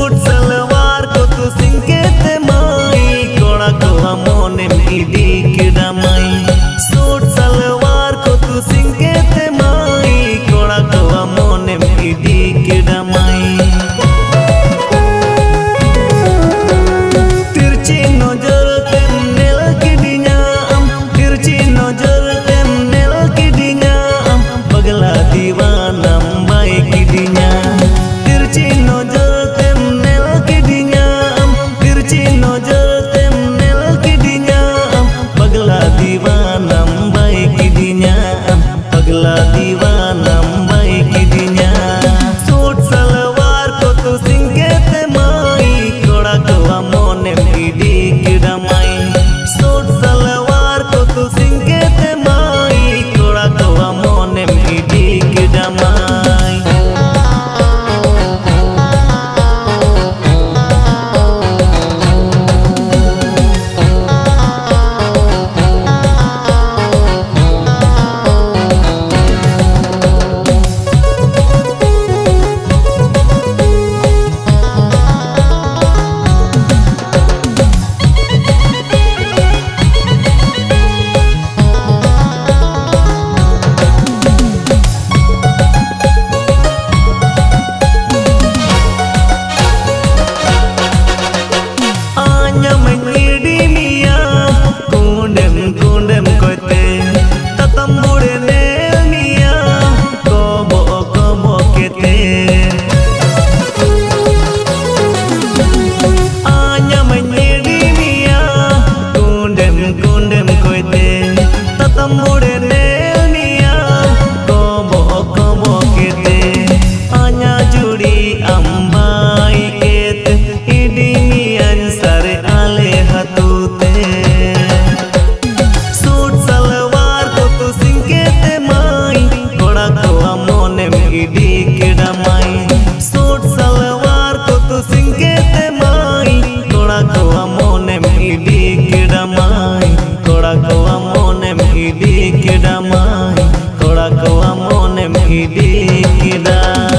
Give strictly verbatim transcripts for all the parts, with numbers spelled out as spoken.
suit सलवार को तू सिंकेते माई कोड़ा को मोने इडी किड़ा माई सूट सलवार को तू सिंकेते माई कोड़ा को मोने इडी किड़ा माई तिरछी नजर तेम नेल किडिnya am तिरछी नजर तेम नेल किडिnya am पगला दीवाना बाई किडिnya तिरछी नजर तेम नेल किडिnya am तिरछी नजर तेम नेल किडिnya am पगला दीवाना बाई किडिnya am पगला दीवाना बाई किडिnya सूट सलवार को तू सिंकेते माई कोड़ा को मोने इडी किड़ा माई सूट सलवार को तू सिंकेते माई कोड़ा को मोने इडी किड़ा माई सूट सलवार को तू सिंकेते माई कोड़ा को मोने इडी किड़ा माई कोड़ा को मोने इडी किड़ा माई कोड़ा को मोने इडी किड़ा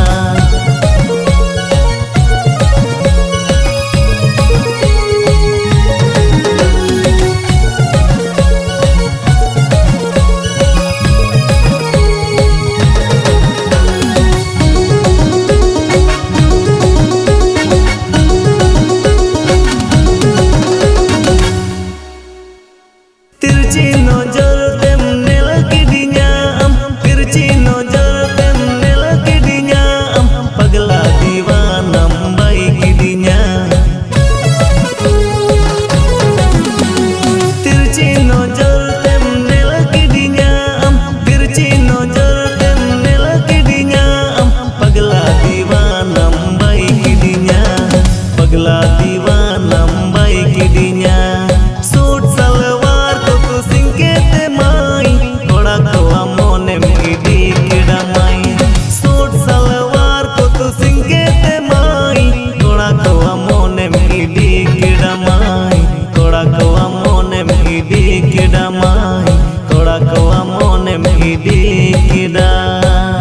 तिरछी नजर तेम नेल किडिnya am तिरछी नजर तेम नेल किडिnya am पगला दीवाना बाई किडिnya तिरछी नजर तेम नेल किडिnya am तिरछी नजर तेम नेल किडिnya am पगला दीवाना बाई किडिnya पगला दीवाना बाई किडिnya सूट सलवार को तू सिंकेते माई कोड़ा को मोने इडी किड़ा माई सूट सलवार को तू सिंकेते माई कोड़ा को मोने इडी किड़ा माई कोड़ा को मोने इडी किड़ा माई कोड़ा को मोने इडी किड़ा